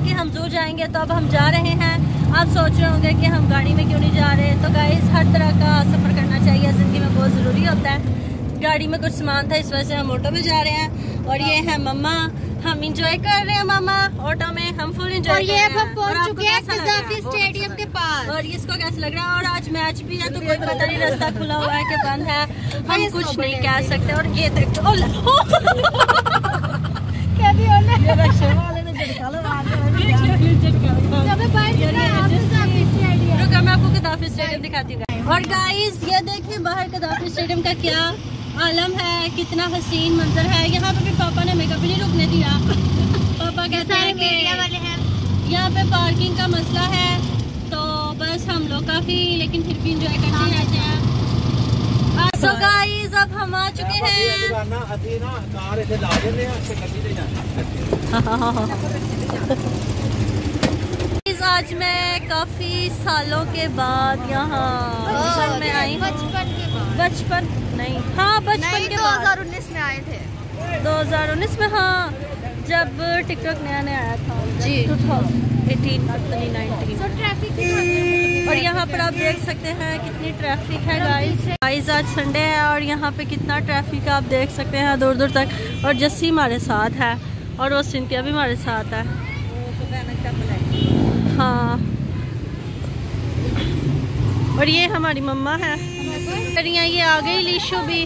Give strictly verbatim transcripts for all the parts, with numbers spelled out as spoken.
कि हम जू जाएंगे, तो अब हम जा रहे हैं। आप सोच रहे होंगे कि हम गाड़ी में क्यों नहीं जा रहे। तो गाइस, हर तरह का सफ़र करना चाहिए, ज़िंदगी में बहुत ज़रूरी होता है। गाड़ी में कुछ सामान था, इस वजह से हम ऑटो में जा रहे हैं। और ये है मम्मा, हम इंजॉय कर रहे हैं मामा ऑटो में, हम फुल इंजॉय कर रहे हैं। हम पहुंच चुके हैं कज़ाफ़ी स्टेडियम के पास। और इसको कैसा लग रहा है? और आज मैच भी है, तो कोई पता नहीं रास्ता खुला हुआ है कि बंद है, हम कुछ नहीं कह सकते। और ये देखो रुका, मैं आपको कज़ाफ़ी स्टेडियम दिखाती हूँ। और गाइस, ये देखिए बाहर कज़ाफ़ी स्टेडियम का क्या आलम है, कितना हसीन मंजर है। यहाँ पे भी पापा ने मेकअप नहीं रुकने दिया। पापा कहते हैं कि वाले हैं यहाँ पे पार्किंग का मसला है, तो बस हम लोग काफी लेकिन फिर भी इंजॉय करते रहते हैं। सो गाइस, अब हम आ चुके हैं। आज मैं काफी सालों के बाद यहाँ में आई हूँ। बचपन नहीं, हाँ बचपन के बाद दो हज़ार उन्नीस में आए थे। दो हज़ार उन्नीस में, हाँ, जब टिकटॉक नया नया आया था जी, दो हज़ार अठारह सो ट्रैफिक। और यहाँ पर आप देख सकते हैं कितनी ट्रैफिक है गाइस। गाइस, आज संडे है और यहाँ पे कितना ट्रैफिक आप देख सकते हैं दूर दूर तक। और जस्सी हमारे साथ है और वो सिंथिया भी हमारे साथ है। हाँ, और ये हमारी मम्मा है। ये आ गई लीशु भी।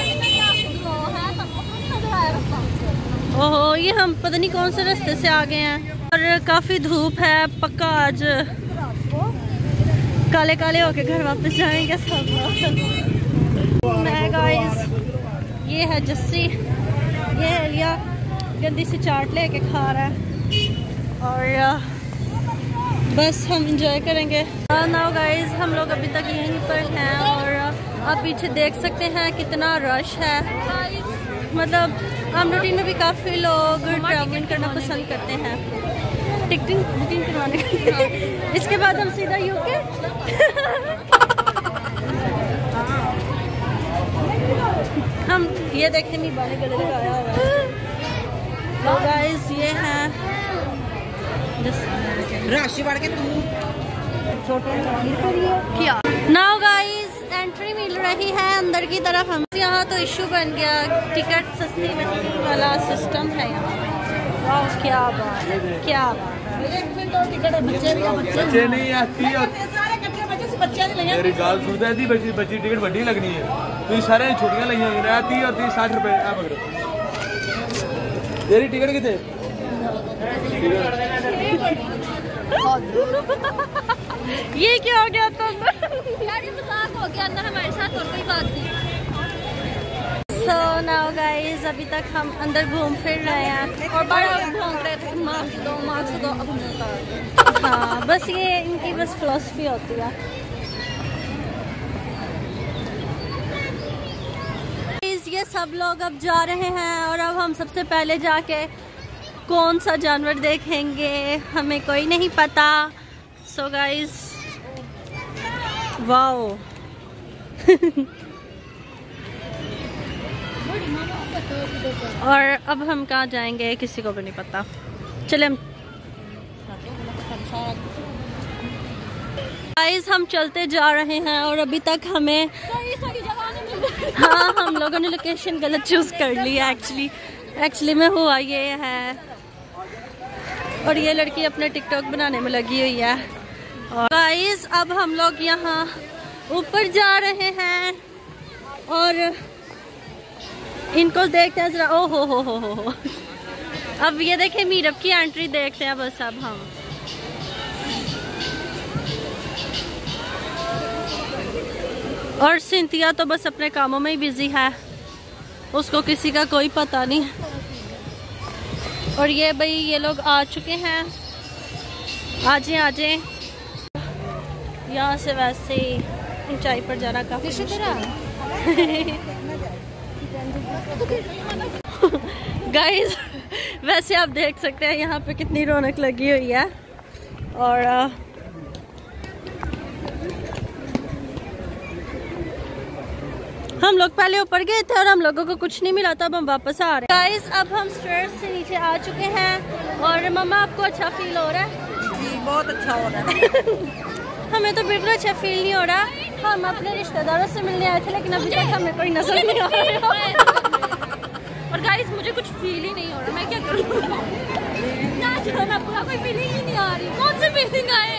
ओहो, ये हम पता नहीं कौन से रास्ते से आ गए हैं। और काफी धूप है, पक्का आज काले काले होके घर वापस जाएंगे सब। मैं गाइस, ये है जस्सी, ये है लिया गंदी सी चाट लेके खा रहा है। और बस हम इंजॉय करेंगे। नाउ गाइस, हम लोग अभी तक यहीं पर हैं और आप पीछे देख सकते हैं कितना रश है। मतलब हम रूटीन में भी काफ़ी लोग ट्रैवलिंग करना पसंद करते हैं, टिकटिंग बुकिंग करवाने के। इसके बाद हम सीधा यूके। हम ये देखें नहीं बाने गले लगाया हुआ है। तो गाइस, ये है क्या नाउ गाइस, एंट्री मिल रही है अंदर की तरफ। हम यहाँ तो इशू बन गया, टिकट सस्ती महंगी वाला सिस्टम है यहाँ। वाह, क्या बात है, क्या टिकट बच्चे नहीं आती मेरी गाल सुनता है। बच्ची बच्ची टिकट बड़ी लगनी है, तो सारे छोटियां लगी हुई तीस और तीस साठ रुपए। आप तेरी टिकट कितने? ये क्या हो गया? तो यार ये मजाक हो गया ना हमारे साथ, और कोई बात नहीं। सो नाउ गाइस, अभी तक हम अंदर घूम फिर रहे हैं और बड़ा भौंक रहे थे, मार्क्स दो मार्क्स दो। अब हाँ, बस ये इनकी बस फिलॉसफी होती है। ये सब लोग अब जा रहे हैं और अब हम सबसे पहले जाके कौन सा जानवर देखेंगे हमें कोई नहीं पता। So guys, wow. और अब हम कहाँ जाएंगे किसी को भी नहीं पता। चले हम गाइस, हम चलते जा रहे हैं और अभी तक हमें हाँ, हम लोगों ने लोकेशन गलत चूज कर ली है। एक्चुअली एक्चुअली में हुआ ये है। और ये लड़की अपने टिकटॉक बनाने में लगी हुई है। और गाइस, अब हम लोग यहाँ ऊपर जा रहे हैं और इनको देखते हैं जरा। ओ हो हो हो हो हो। अब ये देखें, मीरब की एंट्री देखते हैं बस अब हम। और सिंथिया तो बस अपने कामों में ही बिजी है, उसको किसी का कोई पता नहीं। और ये भाई, ये लोग आ चुके हैं। आजे आजे, यहाँ से वैसे ऊंचाई पर जाना काफी गाइस, वैसे आप देख सकते हैं यहाँ पे कितनी रौनक लगी हुई है। और आ, हम लोग पहले ऊपर गए थे और हम लोगों को कुछ नहीं मिला, तब हम वापस आ रहे हैं। गाइस अब हम स्टेयर्स से नीचे आ चुके हैं और मम्मा आपको अच्छा फील हो रहा है? जी बहुत अच्छा हो रहा है। हमें तो बिल्कुल अच्छा फील नहीं हो रहा। हम अपने रिश्तेदारों से मिलने आए थे लेकिन अभी तक हमें कोई नजर नहीं आ रहा। और गाइस मुझे कुछ फील ही नहीं हो रहा, मैं क्या करूँ? ना पूरा कोई फीलिंग ही नहीं आ रही। कौन सी फीलिंग आए?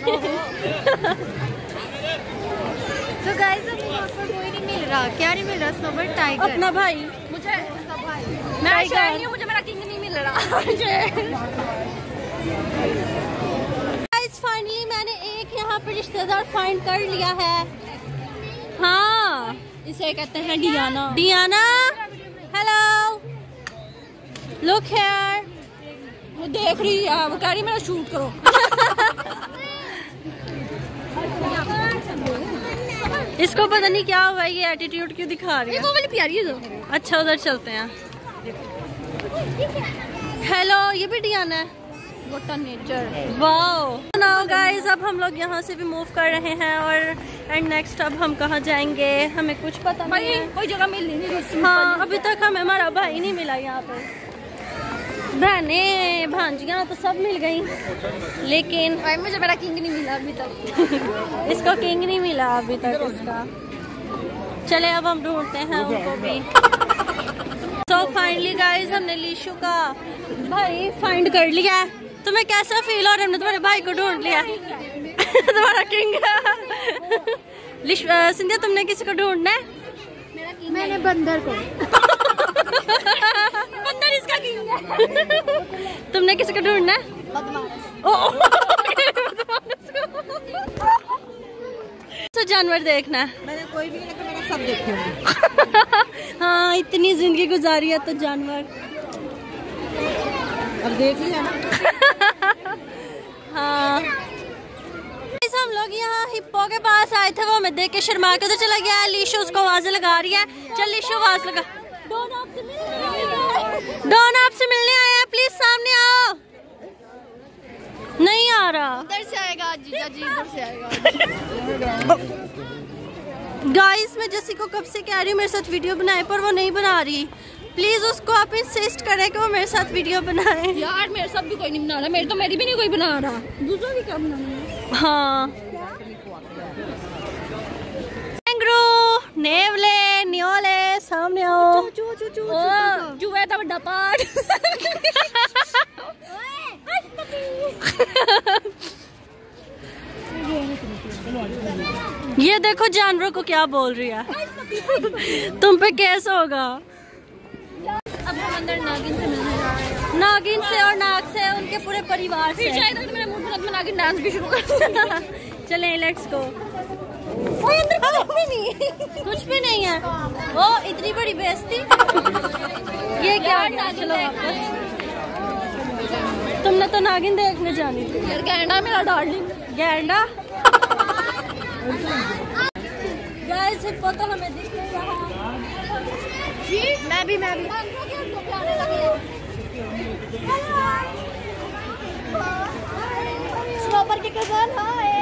तो गाइस अब यहाँ पर कोई नहीं मिल रहा। क्या नहीं मिल रहा? स्नोबर्ड, टाइगर, अपना भाई। मुझे मैं शायद नहीं, मुझे मेरा किंग नहीं मिल रहा। गाइस फाइनली मैंने एक यहाँ पे रिश्तेदार फाइंड कर लिया है। हाँ इसे कहते हैं Diana. Diana hello look here. वो देख रही है, वो कह रही मेरा शूट करो। इसको पता नहीं क्या हुआ, ये एटीट्यूड क्यों दिखा रही है। वो वाली प्यारी है तो। अच्छा उधर चलते हैं। हेलो ये भी डियाना है। What a nature. Wow now guys अब हम लोग यहाँ से भी मूव कर रहे हैं और एंड नेक्स्ट अब हम कहाँ जाएंगे हमें कुछ पता नहीं है। कोई जगह मिल नहीं रही। हाँ अभी तक हमें हमारा भाई नहीं मिला यहाँ पे। बहने भांजियाँ तो सब मिल गई लेकिन भाई मुझे मेरा किंग नहीं मिला अभी तक। इसको किंग नहीं मिला अभी तक इसका। चले अब हम ढूंढते हैं उनको भी। तो फाइनली गाइस हमने लीशु का भाई फाइंड कर लिया है। तुम्हें कैसा फील हो रहा है? हमने तुम्हारे भाई को ढूंढ लिया। तुम्हारा किंग सिंधिया तुमने किसी को ढूंढना है? मैंने बंदर को। बंदर इसका किंग है। तुमने किसी को ढूंढना है? तो जानवर देखना है। मैंने कोई भी नहीं, मैंने सब देखे होंगे। हाँ इतनी जिंदगी गुजारी है तो जानवर अब देख लिया ना। हाँ हम लोग यहाँ हिप्पो के पास आए थे, वो हमें देख के शर्मा के तो चला गया है। लीशु उसको आवाज़ें लगा रही है। चल लीशु आवाज़ लगा। डॉन आपसे मिलने आया है। डॉन आपसे मिलने आया है, प्लीज सामने आओ। नहीं आ रहा। उधर से आएगा जीजा जी, उधर से आएगा। गाइस मैं जैसी को कब से कह रही हूँ मेरे साथ वीडियो बनाए पर वो नहीं बना रही। प्लीज उसको आप इंसिस्ट करें कि वो मेरे साथ वीडियो बनाए। यार मेरे साथ भी कोई नहीं बना रहा, मेरे तो मेरी भी नहीं कोई बना रहा। दूसरा भी क्या बनाना है? हाँ कैंगरू नेवले न्योले सामने आओ। चू चू चू चूहे दा बड़ा पार्ट। ये देखो जानवरों को क्या बोल रही है। तुम पे केस होगा। अब हम अंदर नागिन से मिलने जा रहे हैं। नागिन से और नाग से उनके पूरे परिवार से। शायद अगर मेरा मूड बना तो मैं नागिन डांस भी शुरू कर दूं। चले लेट्स गो। अंदर कुछ भी नहीं। कुछ भी नहीं है। ओ इतनी बड़ी बेइज्जती। ये क्या चलो वापस। तुमने तो नागिन देखने जानी थी। यार गैंडा मेरा डार्लिंग। गैंडा गाइस हिप्पो तो हमें दिख नहीं रहा। मैं भी मैं भी स्नोबर के कजन। हाय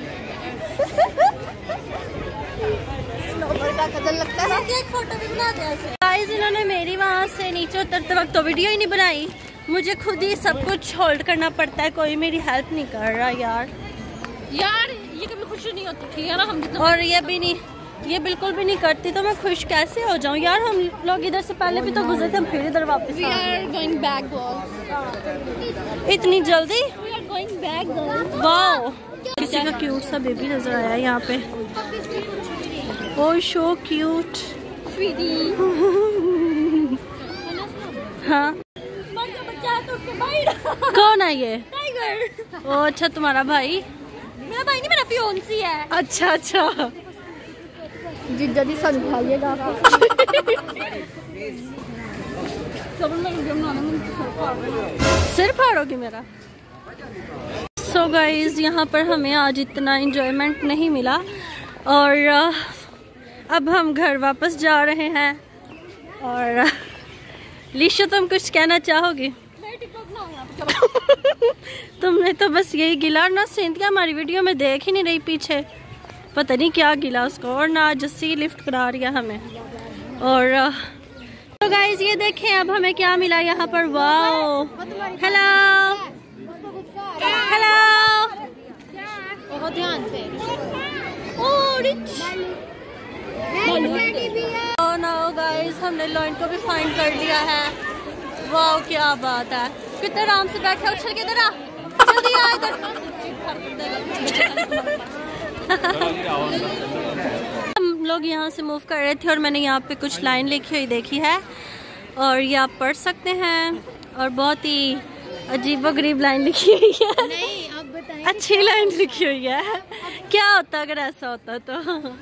स्नोबर का कजन लगता है। एक फोटो भी बना दे। गाइस इन्होंने मेरी वहाँ से नीचे उतरते वक्त तो वीडियो ही नहीं बनाई। मुझे खुद ही सब कुछ होल्ड करना पड़ता है, कोई मेरी हेल्प नहीं कर रहा यार। यार ये कभी खुश नहीं होती, ठीक है ना? हम जितना और ये भी नहीं, ये बिल्कुल भी नहीं करती तो मैं खुश कैसे हो जाऊं यार। हम लोग इधर से पहले भी तो गुजरे थे, हम फिर इधर वापस We uh are going back girl. गए। इतनी जल्दी? We are going back girl. Wow किसी का क्यूट सा बेबी नजर आया यहाँ पे। Oh so cute. Sweetie. हाँ बच्चा है तो उसके भाई। कौन है ये? टाइगर। ओ अच्छा तुम्हारा भाई? मेरा भाई नहीं, मेरा फियोंसी है। अच्छा अच्छा जिज्जा जी संभालिएगा आपको। सिर फाड़ोगी मेरा। सो गाइज यहाँ पर हमें आज इतना एंजॉयमेंट नहीं मिला और अब हम घर वापस जा रहे हैं। और लीशु तुम कुछ कहना चाहोगी? तुमने तो बस यही गिला ना। सिंधिया हमारी वीडियो में देख ही नहीं रही पीछे, पता नहीं क्या गिला उसको। और ना जस्सी लिफ्ट करा रही है हमें। और तो गाइज ये देखें अब हमें क्या मिला यहाँ पर। वाओ, हेलो हेलो, बहुत ध्यान से। ओह नो गाइस, हमने लॉइन को भी फाइंड कर लिया है। वाओ क्या बात है, कितने आराम से बैठे। उछल के इधर आ, जल्दी आ इधर। हम लोग यहाँ से मूव कर रहे थे और मैंने यहाँ पे कुछ लाइन लिखी हुई देखी है और ये आप पढ़ सकते हैं। और बहुत ही अजीबोगरीब लाइन लिखी हुई है। नहीं, आप बताएं। अच्छी लाइन लिखी हुई है। क्या होता अगर ऐसा होता तो।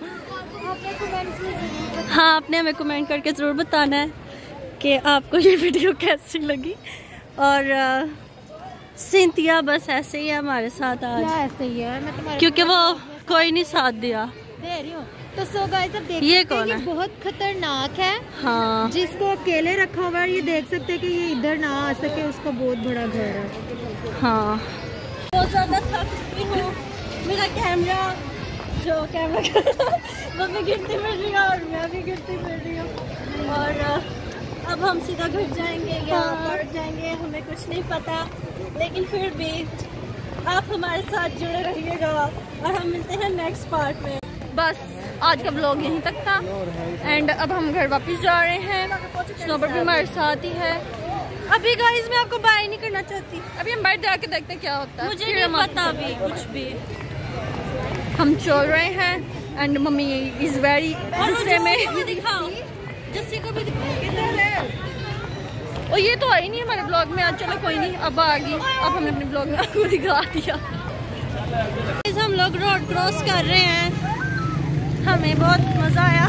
हाँ, आपने हमें कमेंट करके ज़रूर बताना है कि आपको ये वीडियो कैसी लगी। और सिंथिया बस ऐसे ही है हमारे साथ आज। ऐसे ही है, मैं तुम्हारे क्योंकि वो कोई नहीं साथ दिया। दे रही हूँ। तो सो गाइस अब देख ये सकते कौन हैं, है? ये बहुत खतरनाक है। हाँ, जिसको अकेले रखा हुआ है, ये देख सकते हैं कि ये इधर ना आ सके। उसका बहुत बड़ा घर है। हाँ, बहुत ज़्यादा थक चुकी हूँ। मेरा कैमरा जो कैमरा वो भी गिरती फिर रही है और मैं भी गिरती फिर रही हूँ। और अब हम सीधा घर जाएंगे या पहुँच जाएंगे, हमें कुछ नहीं पता। लेकिन फिर भी आप हमारे साथ जुड़े रहिएगा और हम मिलते हैं नेक्स्ट पार्ट में। बस आज का ब्लॉग यहीं तक था एंड अब हम घर वापस जा रहे हैं। स्नोबर्ड भी हमारे साथ ही है। अभी गाइस मैं आपको बाय नहीं करना चाहती। अभी हम बाहर जाके देखते हैं क्या होता है। मुझे फिर नहीं हम पता अभी कुछ भी। हम चल रहे हैं एंड मम्मी इज वेरी गुस्से में। दिखाओ, जस्सी को भी दिखाओ। और ये तो आई नहीं हमारे ब्लॉग में आज। चलो कोई नहीं, अब आ गई। अब हमने अपने ब्लॉग में आपको दिखा दिया। हम लोग रोड क्रॉस कर रहे हैं, हमें बहुत मजा आया।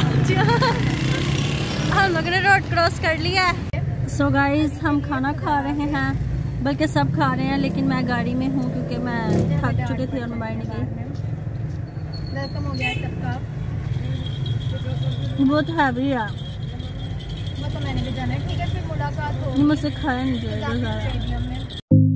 हम लोग ने रोड क्रॉस कर लिया है। सो गाइस हम खाना खा रहे हैं, बल्कि सब खा रहे हैं लेकिन मैं गाड़ी में हूँ क्योंकि मैं थक चुकी थी और मैं बाहर नहीं गई। वेलकम हो गया सबका। बहुत हैवी है, वो तो मैंने भी जाना है। ठीक है, फिर मुलाकात होगी मुझसे खाया नहीं जाएगा ज़्यादा। स्टेडियम में।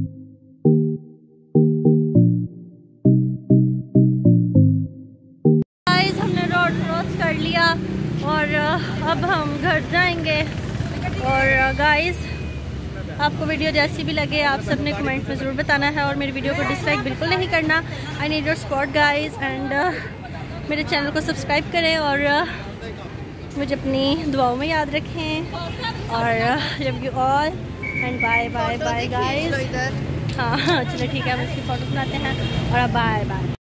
गाइस हमने रोड क्रॉस कर लिया और अब हम घर जाएंगे। और गाइस आपको वीडियो जैसी भी लगे आप सबने कमेंट में ज़रूर बताना है और मेरी वीडियो को डिसलाइक बिल्कुल नहीं करना। I need your support guys and मेरे चैनल को सब्सक्राइब करें और uh, मुझे अपनी दुआओं में याद रखें। और love you all and bye bye bye guys. हाँ चलो ठीक है, हम इसकी फ़ोटो बनाते हैं और अब बाय बाय।